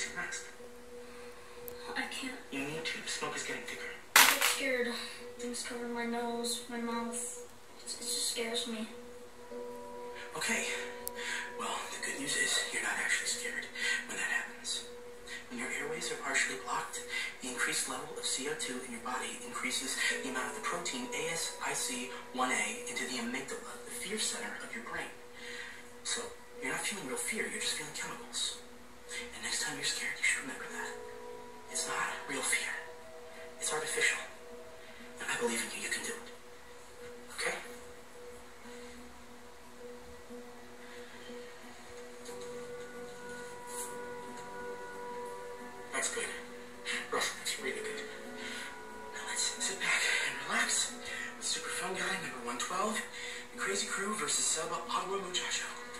oxygen mask. I can't. You need to. The smoke is getting thicker. I get scared. Things cover my nose, my mouth. It just scares me. Okay. Well, the good news is you're not actually scared when that happens. When your airways are partially blocked, the increased level of CO2 in your body increases the amount of the protein ASIC1A into the amygdala, the fear center of your brain. So, you're not feeling real fear, you're just feeling chemicals. And next time you're scared, you should remember that. It's not real fear. It's artificial. And I believe in you, you can do it. Okay? That's good. Russell, that's really good. Now let's sit back and relax with Super Fun Guy number 112, the Crazy Crew versus Sub Agua Muchacho.